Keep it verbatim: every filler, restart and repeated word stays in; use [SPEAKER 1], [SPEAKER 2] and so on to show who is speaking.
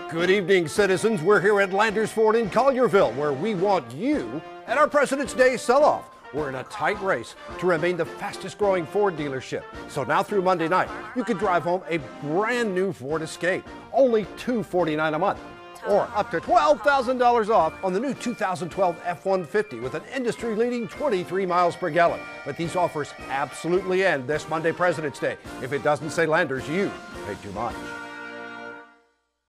[SPEAKER 1] Good evening, citizens. We're here at Landers Ford in Collierville, where we want you at our President's Day sell-off. We're in a tight race to remain the fastest growing Ford dealership. So now through Monday night, you could drive home a brand new Ford Escape, only two hundred forty-nine dollars a month. Or up to twelve thousand dollars off on the new two thousand twelve F one fifty with an industry-leading twenty-three miles per gallon. But these offers absolutely end this Monday, President's Day. If it doesn't say Landers, you paid too much.